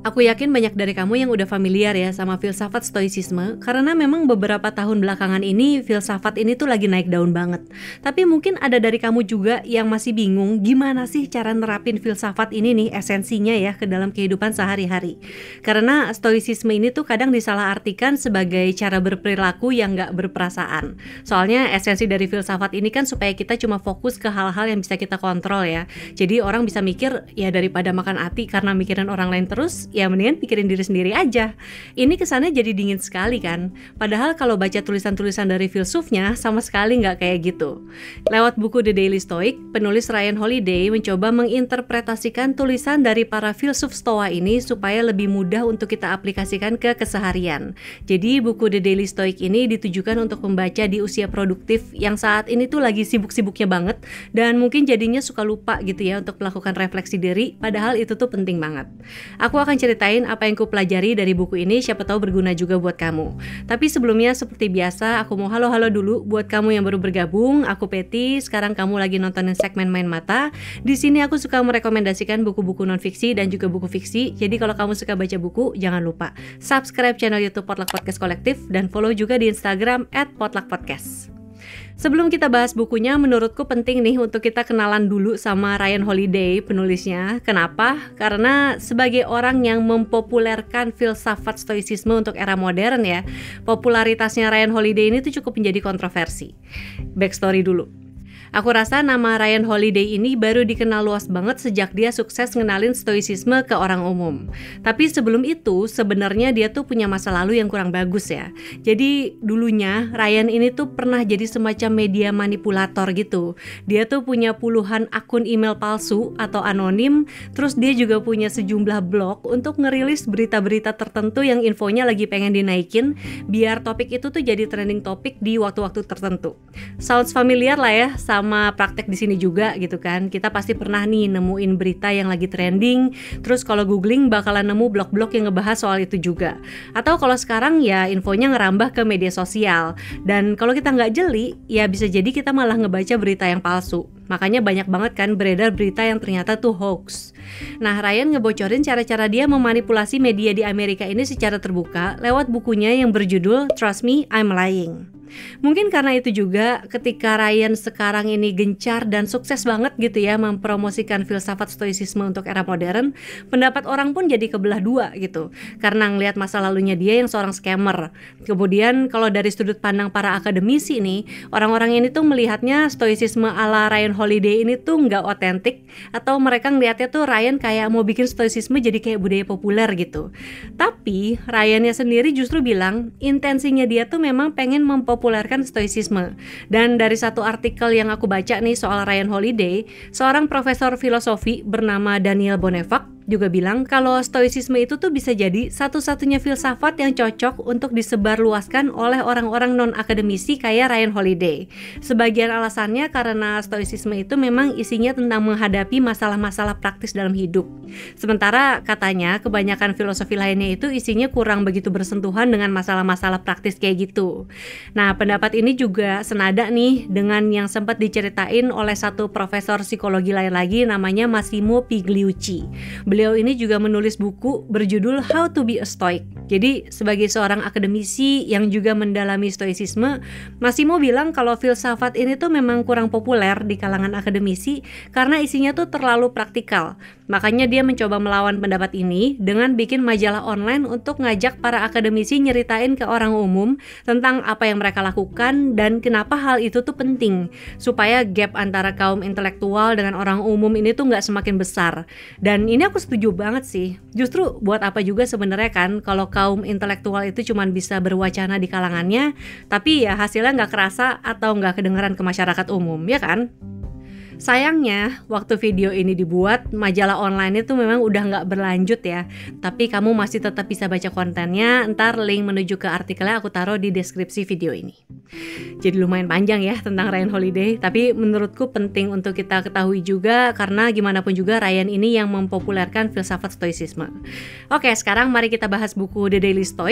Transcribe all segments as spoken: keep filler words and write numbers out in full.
Aku yakin banyak dari kamu yang udah familiar ya sama filsafat stoicisme, karena memang beberapa tahun belakangan ini filsafat ini tuh lagi naik daun banget. Tapi mungkin ada dari kamu juga yang masih bingung gimana sih cara nerapin filsafat ini nih, esensinya ya, ke dalam kehidupan sehari-hari. Karena stoicisme ini tuh kadang disalahartikan sebagai cara berperilaku yang gak berperasaan. Soalnya esensi dari filsafat ini kan supaya kita cuma fokus ke hal-hal yang bisa kita kontrol ya. Jadi orang bisa mikir, ya daripada makan hati karena mikirin orang lain terus, ya mendingan pikirin diri sendiri aja. Ini kesannya jadi dingin sekali kan. Padahal kalau baca tulisan-tulisan dari filsufnya sama sekali nggak kayak gitu. Lewat buku The Daily Stoic, penulis Ryan Holiday mencoba menginterpretasikan tulisan dari para filsuf Stoa ini supaya lebih mudah untuk kita aplikasikan ke keseharian. Jadi buku The Daily Stoic ini ditujukan untuk pembaca di usia produktif yang saat ini tuh lagi sibuk-sibuknya banget dan mungkin jadinya suka lupa gitu ya untuk melakukan refleksi diri, padahal itu tuh penting banget. Aku akan ceritain apa yang ku pelajari dari buku ini, siapa tahu berguna juga buat kamu. Tapi sebelumnya seperti biasa, aku mau halo-halo dulu buat kamu yang baru bergabung. Aku Peti, sekarang kamu lagi nontonin segmen Main Mata. Di sini aku suka merekomendasikan buku-buku non-fiksi dan juga buku fiksi. Jadi kalau kamu suka baca buku, jangan lupa subscribe channel YouTube Potluck Podcast Kolektif dan follow juga di Instagram at potluck podcast. Sebelum kita bahas bukunya, menurutku penting nih untuk kita kenalan dulu sama Ryan Holiday, penulisnya. Kenapa? Karena sebagai orang yang mempopulerkan filsafat stoicisme untuk era modern ya, popularitasnya Ryan Holiday ini tuh cukup menjadi kontroversi. Backstory dulu. Aku rasa nama Ryan Holiday ini baru dikenal luas banget sejak dia sukses ngenalin stoicisme ke orang umum. Tapi sebelum itu sebenarnya dia tuh punya masa lalu yang kurang bagus ya. Jadi dulunya Ryan ini tuh pernah jadi semacam media manipulator gitu. Dia tuh punya puluhan akun email palsu atau anonim. Terus dia juga punya sejumlah blog untuk ngerilis berita-berita tertentu yang infonya lagi pengen dinaikin biar topik itu tuh jadi trending topik di waktu-waktu tertentu. Sounds familiar lah ya sama sama praktek di sini juga gitu kan. Kita pasti pernah nih nemuin berita yang lagi trending, terus kalau googling bakalan nemu blog-blog yang ngebahas soal itu juga. Atau kalau sekarang ya infonya ngerambah ke media sosial. Dan kalau kita nggak jeli, ya bisa jadi kita malah ngebaca berita yang palsu. Makanya banyak banget kan beredar berita yang ternyata tuh hoax. Nah, Ryan ngebocorin cara-cara dia memanipulasi media di Amerika ini secara terbuka lewat bukunya yang berjudul Trust Me, I'm Lying. Mungkin karena itu juga ketika Ryan sekarang ini gencar dan sukses banget gitu ya mempromosikan filsafat stoicisme untuk era modern, pendapat orang pun jadi kebelah dua gitu. Karena ngelihat masa lalunya dia yang seorang scammer. Kemudian kalau dari sudut pandang para akademisi nih, orang-orang ini tuh melihatnya stoicisme ala Ryan Holiday ini tuh nggak otentik, atau mereka ngelihatnya tuh Ryan kayak mau bikin stoicisme jadi kayak budaya populer gitu. Tapi Ryannya sendiri justru bilang intensinya dia tuh memang pengen mempopulerkan populerkan stoicisme. Dan dari satu artikel yang aku baca nih soal Ryan Holiday, seorang profesor filosofi bernama Daniel Bonefak juga bilang kalau stoicisme itu tuh bisa jadi satu-satunya filsafat yang cocok untuk disebarluaskan oleh orang-orang non-akademisi kayak Ryan Holiday. Sebagian alasannya karena stoicisme itu memang isinya tentang menghadapi masalah-masalah praktis dalam hidup. Sementara katanya kebanyakan filosofi lainnya itu isinya kurang begitu bersentuhan dengan masalah-masalah praktis kayak gitu. Nah, pendapat ini juga senada nih dengan yang sempat diceritain oleh satu profesor psikologi lain lagi namanya Massimo Pigliucci. Beliau ini juga menulis buku berjudul How to be a Stoic. Jadi sebagai seorang akademisi yang juga mendalami stoicisme, Massimo bilang kalau filsafat ini tuh memang kurang populer di kalangan akademisi karena isinya tuh terlalu praktikal. Makanya dia mencoba melawan pendapat ini dengan bikin majalah online untuk ngajak para akademisi nyeritain ke orang umum tentang apa yang mereka lakukan dan kenapa hal itu tuh penting supaya gap antara kaum intelektual dengan orang umum ini tuh nggak semakin besar. Dan ini aku setuju banget sih. Justru buat apa juga sebenarnya kan kalau kaum intelektual itu cuma bisa berwacana di kalangannya, tapi ya hasilnya nggak kerasa atau nggak kedengeran ke masyarakat umum, ya kan? Sayangnya, waktu video ini dibuat, majalah online itu memang udah nggak berlanjut ya. Tapi kamu masih tetap bisa baca kontennya, ntar link menuju ke artikelnya aku taruh di deskripsi video ini. Jadi lumayan panjang ya tentang Ryan Holiday, tapi menurutku penting untuk kita ketahui juga karena gimana pun juga Ryan ini yang mempopulerkan filsafat stoicisme. Oke, sekarang mari kita bahas buku The Daily Stoic.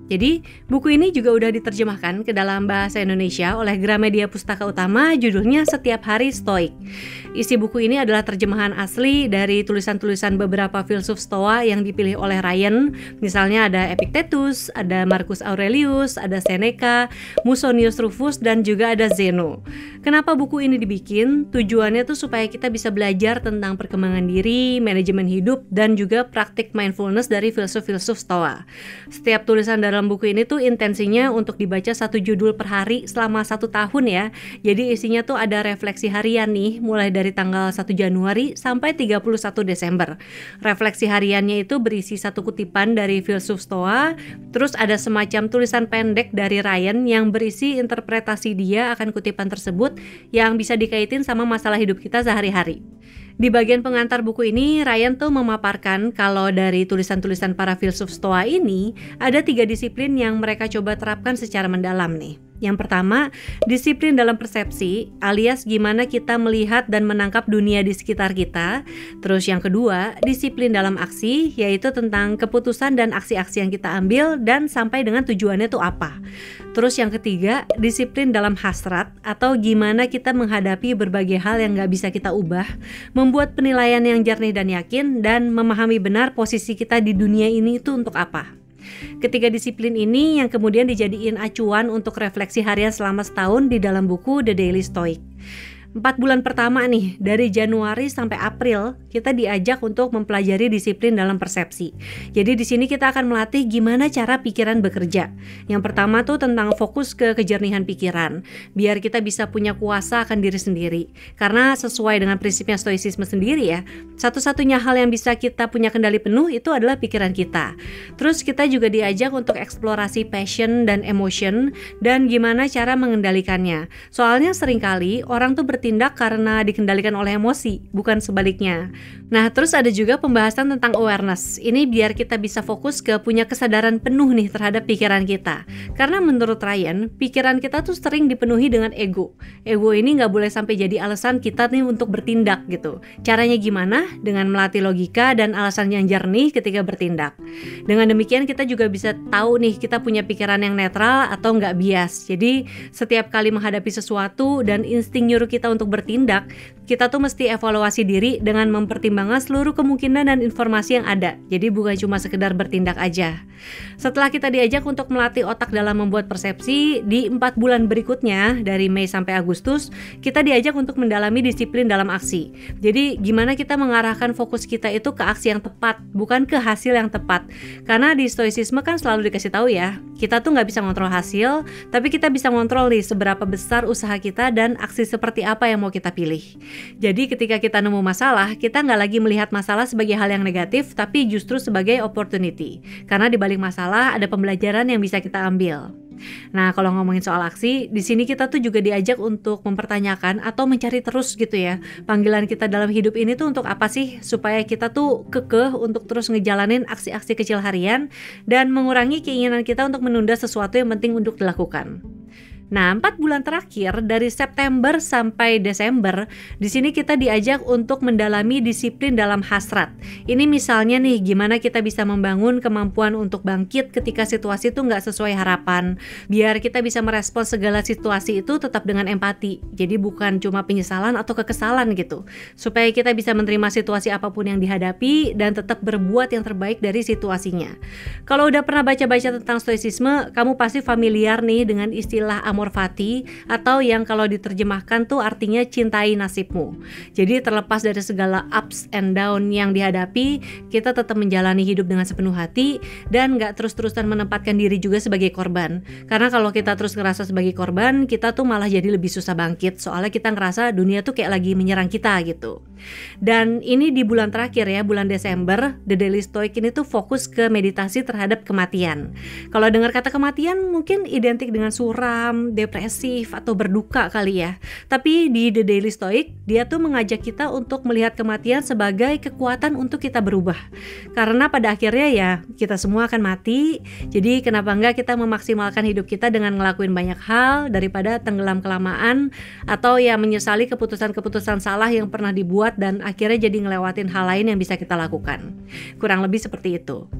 Jadi, buku ini juga udah diterjemahkan ke dalam bahasa Indonesia oleh Gramedia Pustaka Utama, judulnya Setiap Hari Stoik. Isi buku ini adalah terjemahan asli dari tulisan-tulisan beberapa filsuf Stoa yang dipilih oleh Ryan. Misalnya ada Epictetus, ada Marcus Aurelius, ada Seneca, Musonius Rufus, dan juga ada Zeno. Kenapa buku ini dibikin? Tujuannya tuh supaya kita bisa belajar tentang perkembangan diri, manajemen hidup, dan juga praktik mindfulness dari filsuf-filsuf Stoa. Setiap tulisan dalam buku ini tuh intensinya untuk dibaca satu judul per hari selama satu tahun ya. Jadi isinya tuh ada refleksi harian nih, mulai dari tanggal satu Januari sampai tiga puluh satu Desember. Refleksi hariannya itu berisi satu kutipan dari filsuf Stoa, terus ada semacam tulisan pendek dari Ryan yang berisi interpretasi dia akan kutipan tersebut yang bisa dikaitin sama masalah hidup kita sehari-hari. Di bagian pengantar buku ini, Ryan tuh memaparkan kalau dari tulisan-tulisan para filsuf Stoa ini, ada tiga disiplin yang mereka coba terapkan secara mendalam nih. Yang pertama, disiplin dalam persepsi, alias gimana kita melihat dan menangkap dunia di sekitar kita. Terus yang kedua, disiplin dalam aksi, yaitu tentang keputusan dan aksi-aksi yang kita ambil dan sampai dengan tujuannya tuh apa. Terus yang ketiga, disiplin dalam hasrat, atau gimana kita menghadapi berbagai hal yang gak bisa kita ubah, membuat penilaian yang jernih dan yakin, dan memahami benar posisi kita di dunia ini itu untuk apa. Ketiga disiplin ini yang kemudian dijadiin acuan untuk refleksi harian selama setahun di dalam buku The Daily Stoic. Empat bulan pertama nih, dari Januari sampai April, kita diajak untuk mempelajari disiplin dalam persepsi. Jadi di sini kita akan melatih gimana cara pikiran bekerja. Yang pertama tuh tentang fokus ke kejernihan pikiran, biar kita bisa punya kuasa akan diri sendiri. Karena sesuai dengan prinsipnya stoicisme sendiri ya, satu-satunya hal yang bisa kita punya kendali penuh itu adalah pikiran kita. Terus kita juga diajak untuk eksplorasi passion dan emotion, dan gimana cara mengendalikannya. Soalnya seringkali orang tuh bertindak tindak karena dikendalikan oleh emosi, bukan sebaliknya. Nah, terus ada juga pembahasan tentang awareness. Ini biar kita bisa fokus ke punya kesadaran penuh nih terhadap pikiran kita. Karena menurut Ryan, pikiran kita tuh sering dipenuhi dengan ego. Ego ini nggak boleh sampai jadi alasan kita nih untuk bertindak gitu. Caranya gimana? Dengan melatih logika dan alasan yang jernih ketika bertindak. Dengan demikian kita juga bisa tahu nih kita punya pikiran yang netral atau nggak bias. Jadi setiap kali menghadapi sesuatu dan insting nyuruh kita untuk bertindak, kita tuh mesti evaluasi diri dengan mempertimbangkan seluruh kemungkinan dan informasi yang ada. Jadi bukan cuma sekedar bertindak aja. Setelah kita diajak untuk melatih otak dalam membuat persepsi, di empat bulan berikutnya, dari Mei sampai Agustus, kita diajak untuk mendalami disiplin dalam aksi. Jadi gimana kita mengarahkan fokus kita itu ke aksi yang tepat, bukan ke hasil yang tepat. Karena di stoicisme kan selalu dikasih tahu ya, kita tuh nggak bisa ngontrol hasil, tapi kita bisa ngontrol nih seberapa besar usaha kita dan aksi seperti apa yang mau kita pilih. Jadi ketika kita nemu masalah, kita nggak lagi melihat masalah sebagai hal yang negatif, tapi justru sebagai opportunity. Karena di balik masalah ada pembelajaran yang bisa kita ambil. Nah, kalau ngomongin soal aksi, di sini kita tuh juga diajak untuk mempertanyakan atau mencari terus gitu ya. Panggilan kita dalam hidup ini tuh untuk apa sih? Supaya kita tuh kekeh untuk terus ngejalanin aksi-aksi kecil harian dan mengurangi keinginan kita untuk menunda sesuatu yang penting untuk dilakukan. Nah, empat bulan terakhir dari September sampai Desember, di sini kita diajak untuk mendalami disiplin dalam hasrat. Ini misalnya nih, gimana kita bisa membangun kemampuan untuk bangkit ketika situasi itu nggak sesuai harapan. Biar kita bisa merespons segala situasi itu tetap dengan empati. Jadi bukan cuma penyesalan atau kekesalan gitu. Supaya kita bisa menerima situasi apapun yang dihadapi dan tetap berbuat yang terbaik dari situasinya. Kalau udah pernah baca-baca tentang stoicisme, kamu pasti familiar nih dengan istilah amor fati, atau yang kalau diterjemahkan tuh artinya cintai nasibmu. Jadi terlepas dari segala ups and down yang dihadapi, kita tetap menjalani hidup dengan sepenuh hati dan gak terus-terusan menempatkan diri juga sebagai korban. Karena kalau kita terus ngerasa sebagai korban, kita tuh malah jadi lebih susah bangkit, soalnya kita ngerasa dunia tuh kayak lagi menyerang kita gitu. Dan ini di bulan terakhir ya, bulan Desember, The Daily Stoic ini tuh fokus ke meditasi terhadap kematian. Kalau dengar kata kematian mungkin identik dengan suram, depresif, atau berduka kali ya. Tapi di The Daily Stoic, dia tuh mengajak kita untuk melihat kematian sebagai kekuatan untuk kita berubah. Karena pada akhirnya ya, kita semua akan mati. Jadi kenapa enggak kita memaksimalkan hidup kita dengan ngelakuin banyak hal daripada tenggelam kelamaan atau ya menyesali keputusan-keputusan salah yang pernah dibuat dan akhirnya jadi ngelewatin hal lain yang bisa kita lakukan. Kurang lebih seperti itu.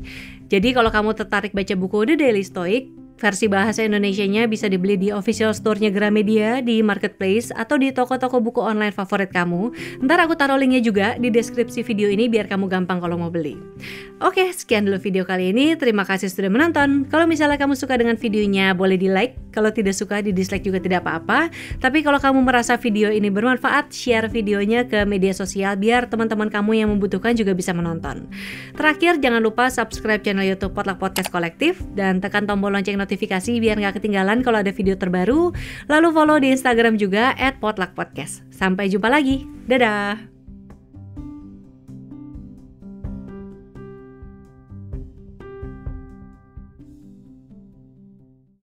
Jadi kalau kamu tertarik baca buku The Daily Stoic, versi bahasa Indonesianya bisa dibeli di official store-nya Gramedia, di marketplace, atau di toko-toko buku online favorit kamu. Ntar aku taruh linknya juga di deskripsi video ini biar kamu gampang kalau mau beli. Oke, sekian dulu video kali ini. Terima kasih sudah menonton. Kalau misalnya kamu suka dengan videonya, boleh di like. Kalau tidak suka, di dislike juga tidak apa-apa. Tapi kalau kamu merasa video ini bermanfaat, share videonya ke media sosial biar teman-teman kamu yang membutuhkan juga bisa menonton. Terakhir, jangan lupa subscribe channel YouTube Potluck Podcast Kolektif dan tekan tombol lonceng notifikasi biar nggak ketinggalan kalau ada video terbaru. Lalu follow di Instagram juga at potluck podcast. Sampai jumpa lagi. Dadah!